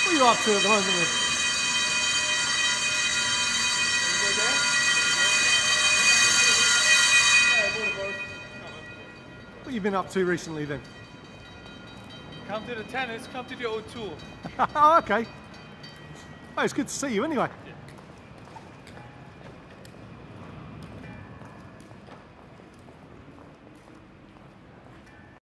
What are you up to at the moment then? What have you been up to recently then? Come to the tennis, come to the O2. Oh, okay. Oh, it's good to see you anyway.